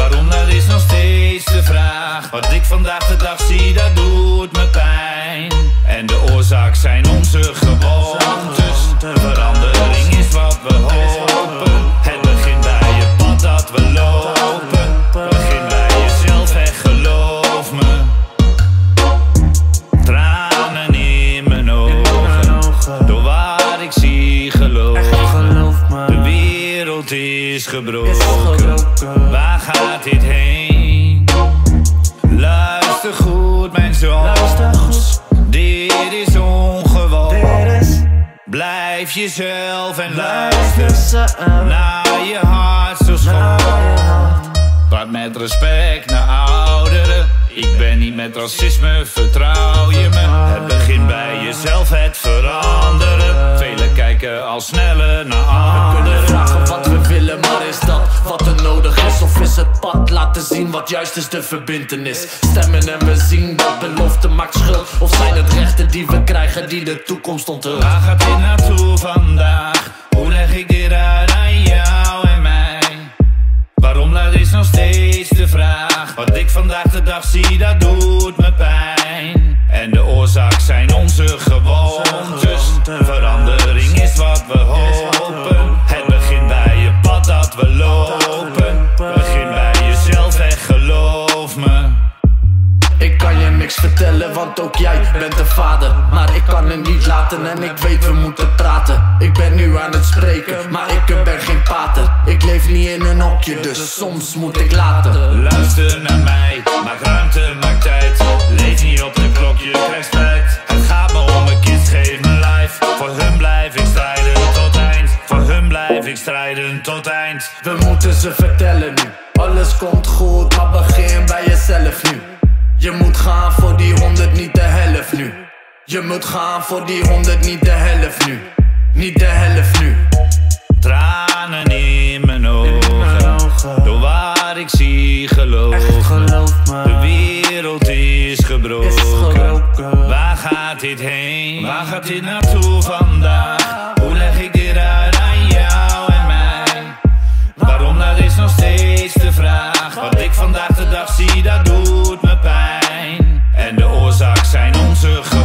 Waarom, dat is nog steeds de vraag. Wat ik vandaag de dag zie, dat doet me pijn. En de oorzaak zijn onze gewoontes. Verandering is wat we hopen. Het begint bij je pad dat we lopen. Begin bij jezelf, echt geloof me. Tranen in mijn ogen, door waar ik zie geloof me. De wereld is gebroken, waar gaat dit heen? Luister goed mijn zoon, dit is ongewoon. Blijf jezelf en luister naar je hart zo schoon. Praat met respect naar ouderen. Ik ben niet met racisme, vertrouw je me. Het begint bij jezelf, het veranderen. Velen kijken al sneller naar anderen. We kunnen vragen wat we willen, maar is dat wat er nodig is? Of is het pad laten zien wat juist is de verbintenis? Stemmen en we zien dat belofte maakt schuld. Of zijn het rechten die we krijgen die de toekomst onthult? Waar gaat dit naartoe vandaag? Hoe leg ik dit uit aan jou en mij? Waarom, dat is nog steeds de vraag. Wat ik vandaag de dag zie, dat doet me pijn. En de oorzaak zijn onze gewoontes. Verandering is wat we hopen. Het begint bij je pad dat we lopen. Begin bij jezelf, echt geloof me. Ik kan je niks vertellen, want ook jij bent een vader. Maar ik kan het niet laten en ik weet we moeten praten. Ik ben nu aan het spreken, maar ik ben geen pater. Ik leef niet in een hokje, dus soms moet ik laten. Luister naar mij, maak ruimte, maak tijd. Leef niet op de klok, je krijgt spijt. Het gaat me om mijn kids, geef me life. Voor hun blijf ik strijden tot eind. Voor hun blijf ik strijden tot eind. We moeten ze vertellen nu, alles komt goed, maar begin bij jezelf nu. Je moet gaan voor die 100, niet de helft nu. Je moet gaan voor die 100, niet de helft nu. Niet de helft nu. Tranen in mijn ogen, door waar ik zie geloof me. De wereld is gebroken, waar gaat dit heen? Waar gaat dit naartoe vandaag? Hoe leg ik dit uit aan jou en mij? Waarom, dat is nog steeds de vraag. Wat ik vandaag de dag zie, dat doet me pijn. En de oorzaak zijn onze